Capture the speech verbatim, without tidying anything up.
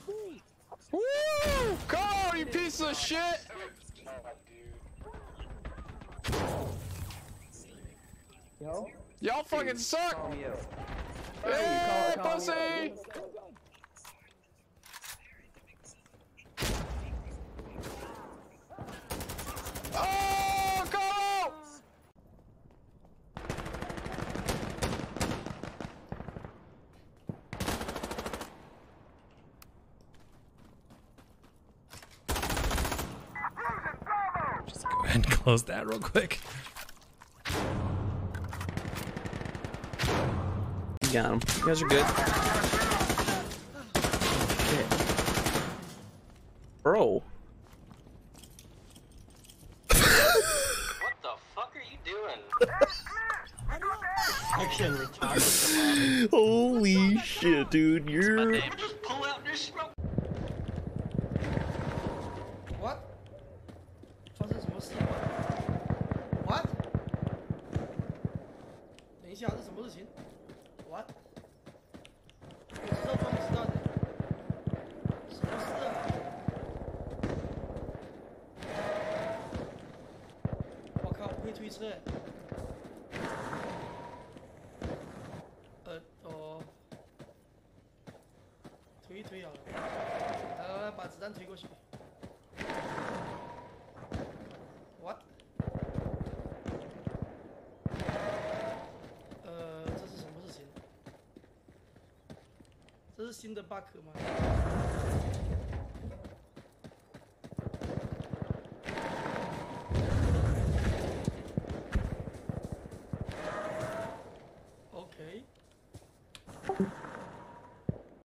Woo! Go, you piece of shit! Yo? Y'all fucking suck! Call me out. Hey, Call- call me pussy! Oh, go! Just go ahead and close that real quick. You got him. You guys are good. Shit. Bro. What the fuck are you doing? Action retarded. Holy shit, dude. You're. Just pull out your smoke. What? 发生什么事 ？What？ 等一下，这什么事情 ？What？ 我知道装不知道的。什么事啊？我靠，我会推车哎。呃哦，推一推好了。来来来，把子弹推过去。What？ 呃，这是什么事情？这是新的 bug 吗？OK。